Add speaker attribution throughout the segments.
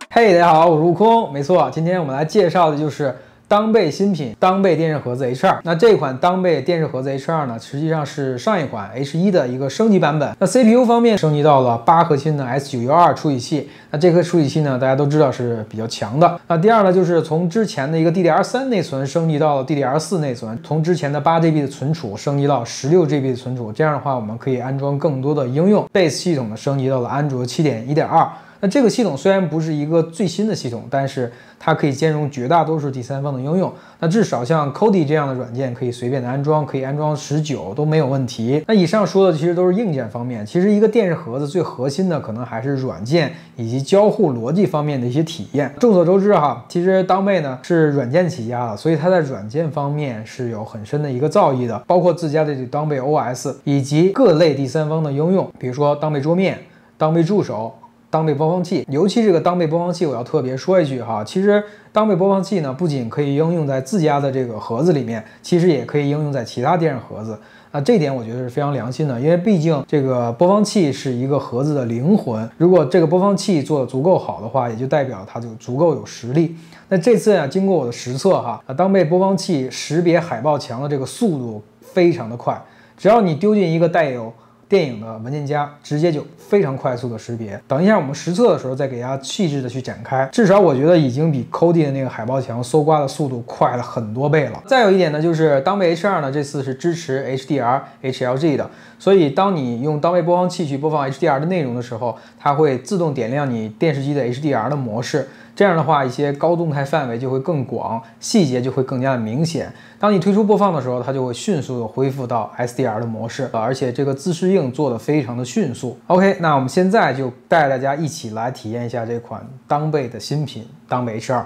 Speaker 1: 嘿，大家好，我是悟空。没错，今天我们来介绍的就是当贝新品当贝电视盒子 H2。那这款当贝电视盒子 H2 呢，实际上是上一款 H1 的一个升级版本。那 CPU 方面升级到了8核心的 S912处理器。那这颗处理器呢，大家都知道是比较强的。那第二呢，就是从之前的一个 DDR3 内存升级到了 DDR4 内存，从之前的8GB 的存储升级到16GB 的存储。这样的话，我们可以安装更多的应用。Base 系统呢，升级到了安卓7.1.2。那这个系统虽然不是一个最新的系统，但是它可以兼容绝大多数第三方的应用。那至少像 Kodi 这样的软件可以随便的安装，可以安装19都没有问题。那以上说的其实都是硬件方面，其实一个电视盒子最核心的可能还是软件以及交互逻辑方面的一些体验。众所周知哈，其实当贝呢是软件起家的，所以它在软件方面是有很深的一个造诣的，包括自家的这当贝 OS 以及各类第三方的应用，比如说当贝桌面、当贝助手、当贝播放器。尤其这个当贝播放器，我要特别说一句哈，其实当贝播放器呢，不仅可以应用在自家的这个盒子里面，其实也可以应用在其他电视盒子。这一点我觉得是非常良心的，因为毕竟这个播放器是一个盒子的灵魂，如果这个播放器做得足够好的话，也就代表它就足够有实力。那这次啊，经过我的实测哈，当贝播放器识别海报墙的这个速度非常的快，只要你丢进一个带有电影的文件夹，直接就非常快速的识别。等一下我们实测的时候再给大家细致的去展开，至少我觉得已经比 Kodi 的那个海报墙搜刮的速度快了很多倍了。再有一点呢，就是当贝 H2 呢这次是支持 HDR、HLG 的，所以当你用当贝播放器去播放 HDR 的内容的时候，它会自动点亮你电视机的 HDR 的模式。这样的话，一些高动态范围就会更广，细节就会更加的明显。当你推出播放的时候，它就会迅速的恢复到 SDR 的模式，而且这个自适应做得非常的迅速。OK， 那我们现在就带大家一起来体验一下这款当贝的新品当贝 H2。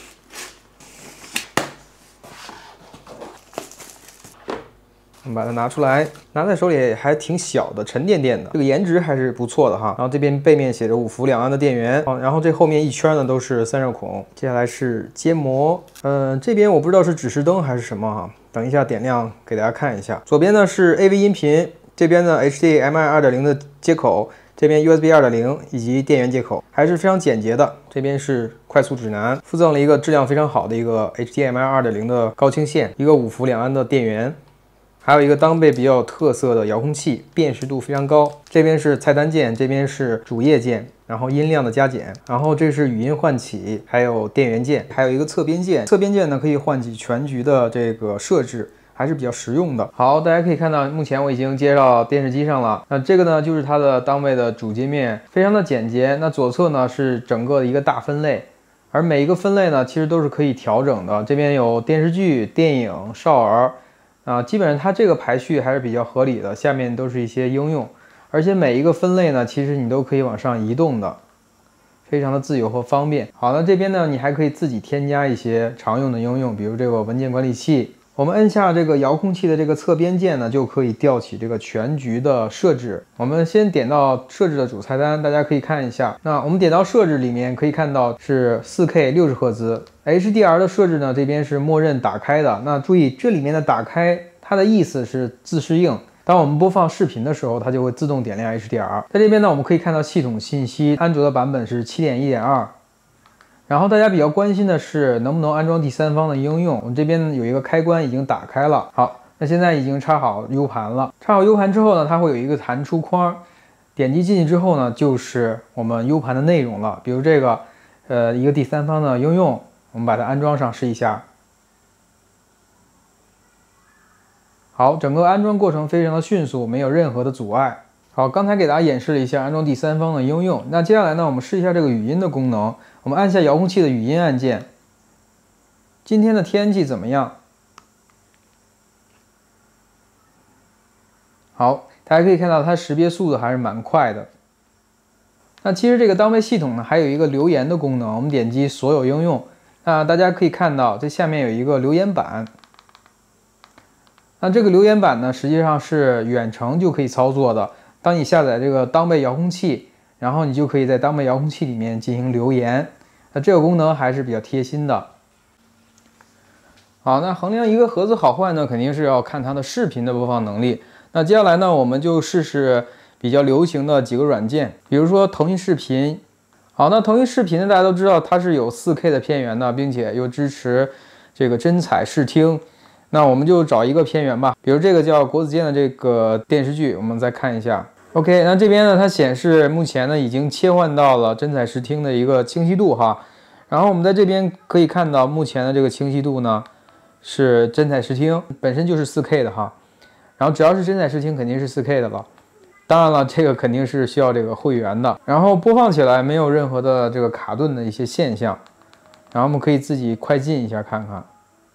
Speaker 1: 我们把它拿出来，拿在手里还挺小的，沉甸甸的，这个颜值还是不错的哈。然后这边背面写着5伏2安的电源，然后这后面一圈呢都是散热孔。接下来是接膜，这边我不知道是指示灯还是什么哈，等一下点亮给大家看一下。左边呢是 AV 音频，这边呢 HDMI 2.0的接口，这边 USB 2.0以及电源接口，还是非常简洁的。这边是快速指南，附赠了一个质量非常好的一个 HDMI 2.0的高清线，一个5伏2安的电源。还有一个当贝比较有特色的遥控器，辨识度非常高。这边是菜单键，这边是主页键，然后音量的加减，然后这是语音唤起，还有电源键，还有一个侧边键。侧边键呢可以唤起全局的这个设置，还是比较实用的。好，大家可以看到，目前我已经接到电视机上了。那这个呢就是它的当贝的主界面，非常的简洁。那左侧呢是整个的一个大分类，而每一个分类呢其实都是可以调整的。这边有电视剧、电影、少儿。基本上它这个排序还是比较合理的，下面都是一些应用，而且每一个分类呢，其实你都可以往上移动的，非常的自由和方便。好，那这边呢，你还可以自己添加一些常用的应用，比如这个文件管理器。我们按下这个遥控器的这个侧边键呢，就可以调起这个全局的设置。我们先点到设置的主菜单，大家可以看一下。那我们点到设置里面可以看到是 4K 60赫兹。HDR 的设置呢，这边是默认打开的。那注意这里面的打开，它的意思是自适应。当我们播放视频的时候，它就会自动点亮 HDR。在这边呢，我们可以看到系统信息，安卓的版本是 7.1.2。然后大家比较关心的是能不能安装第三方的应用，我们这边有一个开关已经打开了。好，那现在已经插好 U 盘了。插好 U 盘之后呢，它会有一个弹出框，点击进去之后呢，就是我们 U 盘的内容了。比如这个，一个第三方的应用，我们把它安装上试一下。好，整个安装过程非常的迅速，没有任何的阻碍。好，刚才给大家演示了一下安装第三方的应用。那接下来呢，我们试一下这个语音的功能。我们按下遥控器的语音按键。今天的天气怎么样？好，大家可以看到它识别速度还是蛮快的。那其实这个当贝系统呢，还有一个留言的功能。我们点击所有应用，那大家可以看到这下面有一个留言板。那这个留言板呢，实际上是远程就可以操作的。当你下载这个当贝遥控器，然后你就可以在当贝遥控器里面进行留言。那这个功能还是比较贴心的。好，那衡量一个盒子好坏呢，肯定是要看它的视频的播放能力。那接下来呢，我们就试试比较流行的几个软件，比如说腾讯视频。 好，那腾讯视频呢，大家都知道它是有 4K 的片源的，并且又支持这个真彩视听。那我们就找一个片源吧，比如这个叫国子监的这个电视剧，我们再看一下。OK， 那这边呢，它显示目前呢已经切换到了真彩视听的一个清晰度哈。然后我们在这边可以看到，目前的这个清晰度呢是真彩视听本身就是 4K 的哈。然后只要是真彩视听肯定是 4K 的了。当然了，这个肯定是需要这个会员的。然后播放起来没有任何的这个卡顿的一些现象。然后我们可以自己快进一下看看。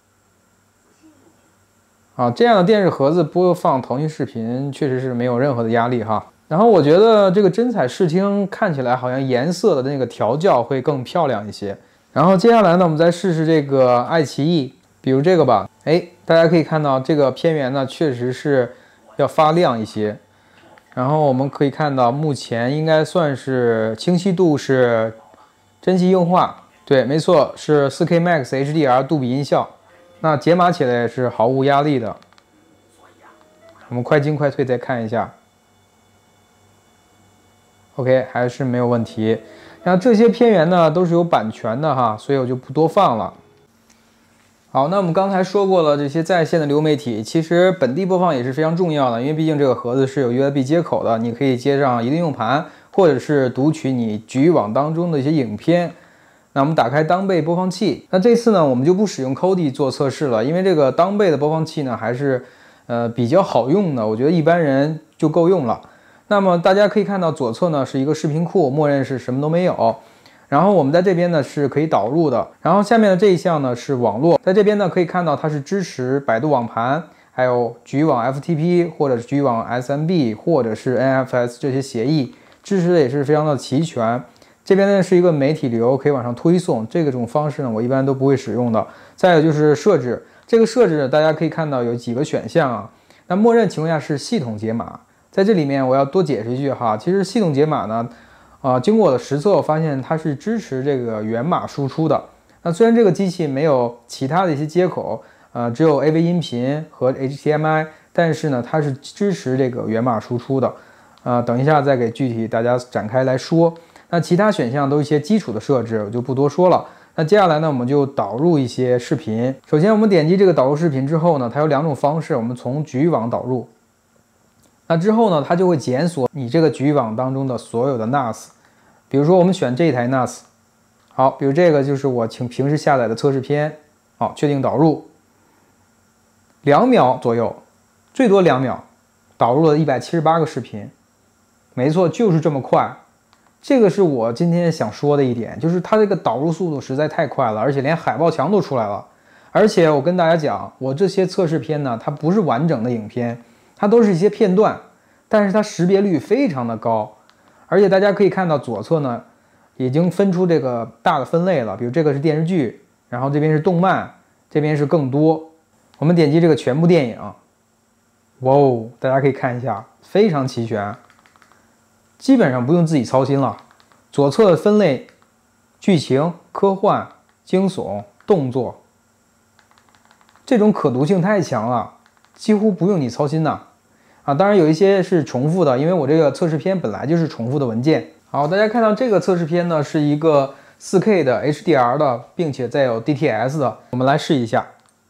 Speaker 1: 啊，这样的电视盒子播放腾讯视频确实是没有任何的压力哈。然后我觉得这个真彩视听看起来好像颜色的那个调教会更漂亮一些。然后接下来呢，我们再试试这个爱奇艺，比如这个吧。哎，大家可以看到这个片源呢确实是要发亮一些。然后我们可以看到目前应该算是清晰度是真机硬化，对，没错，是 4K Max HDR 杜比音效。那解码起来也是毫无压力的。我们快进快退再看一下。OK， 还是没有问题。那这些片源呢都是有版权的哈，所以我就不多放了。好，那我们刚才说过了，这些在线的流媒体，其实本地播放也是非常重要的，因为毕竟这个盒子是有 USB 接口的，你可以接上移动硬盘，或者是读取你局域网当中的一些影片。那我们打开当贝播放器，那这次呢，我们就不使用 Kodi 做测试了，因为这个当贝的播放器呢还是比较好用的，我觉得一般人就够用了。那么大家可以看到左侧呢是一个视频库，默认是什么都没有。然后我们在这边呢是可以导入的，然后下面的这一项呢是网络，在这边呢可以看到它是支持百度网盘，还有局域网 FTP 或者是局域网 SMB 或者是 NFS 这些协议，支持的也是非常的齐全。这边呢是一个媒体流，可以往上推送，这种方式呢我一般都不会使用的。再有就是设置，这个设置大家可以看到有几个选项啊，那默认情况下是系统解码，在这里面我要多解释一句哈，其实系统解码呢，经过我的实测，我发现它是支持这个源码输出的。那虽然这个机器没有其他的一些接口，只有 AV 音频和 HDMI， 但是呢它是支持这个源码输出的。等一下再给具体大家展开来说。那其他选项都是一些基础的设置，我就不多说了。那接下来呢，我们就导入一些视频。首先我们点击这个导入视频之后呢，它有两种方式，我们从局域网导入。那之后呢，它就会检索你这个局域网当中的所有的 NAS。比如说我们选这一台 NAS， 好，比如这个就是我平时下载的测试片，好，确定导入。2秒左右，最多2秒，导入了178个视频。没错，就是这么快。这个是我今天想说的一点，就是它这个导入速度实在太快了，而且连海报墙都出来了。而且我跟大家讲，我这些测试片呢，它不是完整的影片，它都是一些片段，但是它识别率非常的高。而且大家可以看到左侧呢，已经分出这个大的分类了，比如这个是电视剧，然后这边是动漫，这边是更多。我们点击这个全部电影，哇哦，大家可以看一下，非常齐全。基本上不用自己操心了。左侧的分类，剧情、科幻、惊悚、动作，这种可读性太强了，几乎不用你操心呐。当然有一些是重复的，因为我这个测试片本来就是重复的文件。好，大家看到这个测试片呢，是一个 4K 的 HDR 的，并且再有 DTS 的，我们来试一下。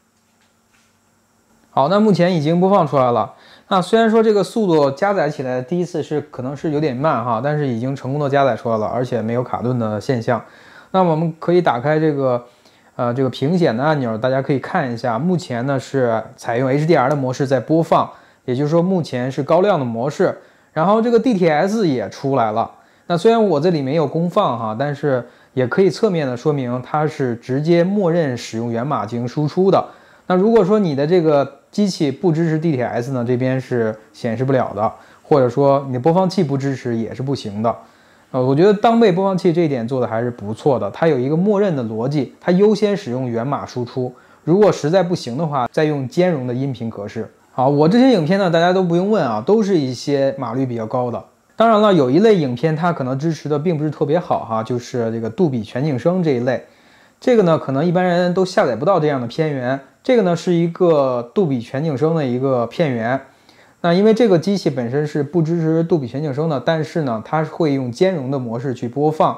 Speaker 1: 好，那目前已经播放出来了。那虽然说这个速度加载起来第一次可能是有点慢哈，但是已经成功的加载出来了，而且没有卡顿的现象。那么我们可以打开这个屏显的按钮，大家可以看一下，目前呢是采用 HDR 的模式在播放，也就是说目前是高亮的模式。然后这个 DTS 也出来了。那虽然我这里没有公放哈，但是也可以侧面的说明它是直接默认使用源码进行输出的。那如果说你的这个机器不支持 DTS 呢，这边是显示不了的，或者说你的播放器不支持也是不行的。我觉得当贝播放器这一点做的还是不错的，它有一个默认的逻辑，它优先使用源码输出，如果实在不行的话，再用兼容的音频格式。好，我这些影片呢，大家都不用问啊，都是一些码率比较高的。当然了，有一类影片它可能支持的并不是特别好哈，就是这个杜比全景声这一类。这个呢，可能一般人都下载不到这样的片源。这个呢是一个杜比全景声的一个片源。那因为这个机器本身是不支持杜比全景声的，但是呢，它会用兼容的模式去播放，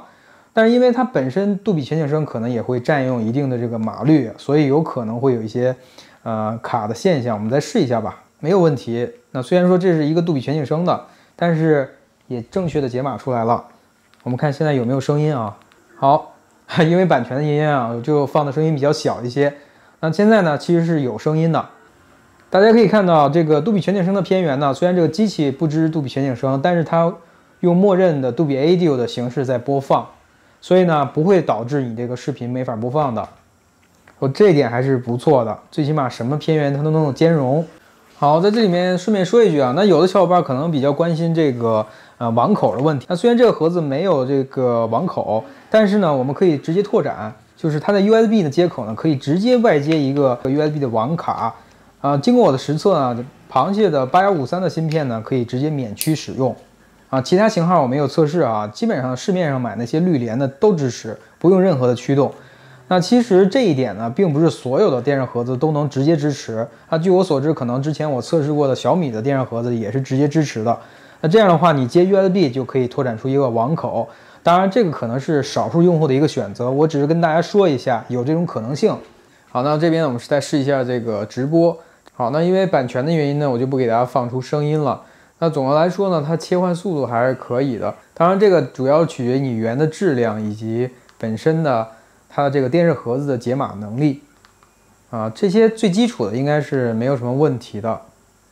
Speaker 1: 但是因为它本身杜比全景声可能也会占用一定的这个码率，所以有可能会有一些卡的现象。我们再试一下吧，没有问题。那虽然说这是一个杜比全景声的，但是也正确的解码出来了。我们看现在有没有声音啊？好，因为版权的原因啊，我就放的声音比较小一些。那现在呢，其实是有声音的。大家可以看到，这个杜比全景声的片源呢，虽然这个机器不支持杜比全景声，但是它用默认的杜比 Audio 的形式在播放，所以呢，不会导致你这个视频没法播放的。这一点还是不错的，最起码什么片源它都能够兼容。好，在这里面顺便说一句啊，那有的小伙伴可能比较关心这个网口的问题。那虽然这个盒子没有这个网口，但是呢，我们可以直接拓展，就是它的 USB 的接口呢，可以直接外接一个 USB 的网卡。经过我的实测呢，螃蟹的8153的芯片呢，可以直接免区使用。其他型号我没有测试啊，基本上市面上买那些绿联的都支持，不用任何的驱动。那其实这一点呢，并不是所有的电视盒子都能直接支持。据我所知，可能之前我测试过的小米的电视盒子也是直接支持的。那这样的话，你接 USB 就可以拓展出一个网口。当然，这个可能是少数用户的一个选择，我只是跟大家说一下有这种可能性。好，那这边我们再试一下这个直播。好，那因为版权的原因呢，我就不给大家放出声音了。那总的来说呢，它切换速度还是可以的。当然，这个主要取决于你语言的质量以及本身的它的这个电视盒子的解码能力。这些最基础的应该是没有什么问题的。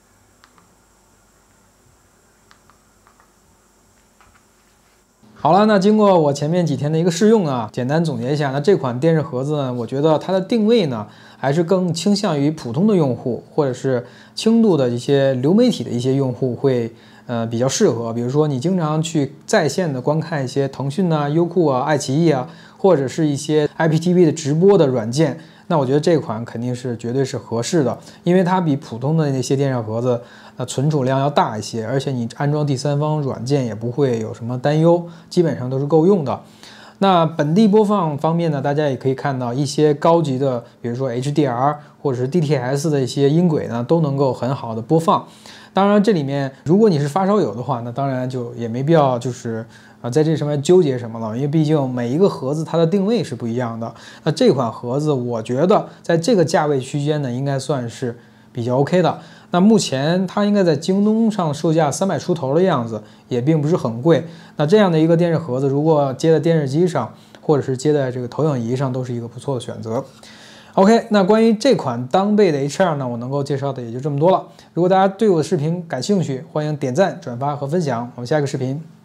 Speaker 1: 好了，那经过我前面几天的一个试用啊，简单总结一下，那这款电视盒子呢，我觉得它的定位呢，还是更倾向于普通的用户，或者是轻度的一些流媒体的一些用户会比较适合。比如说你经常去在线的观看一些腾讯啊、优酷啊、爱奇艺啊，或者是一些 IPTV 的直播的软件。那我觉得这款肯定是绝对是合适的，因为它比普通的那些电视盒子存储量要大一些，而且你安装第三方软件也不会有什么担忧，基本上都是够用的。那本地播放方面呢，大家也可以看到一些高级的，比如说 HDR 或者是 DTS 的一些音轨呢，都能够很好的播放。当然，这里面如果你是发烧友的话，那当然就也没必要就是在这上面纠结什么了，因为毕竟每一个盒子它的定位是不一样的。那这款盒子我觉得在这个价位区间呢，应该算是比较 OK 的。那目前它应该在京东上售价300出头的样子，也并不是很贵。那这样的一个电视盒子，如果接在电视机上，或者是接在这个投影仪上，都是一个不错的选择。OK， 那关于这款当贝的 H2 呢，我能够介绍的也就这么多了。如果大家对我的视频感兴趣，欢迎点赞、转发和分享。我们下一个视频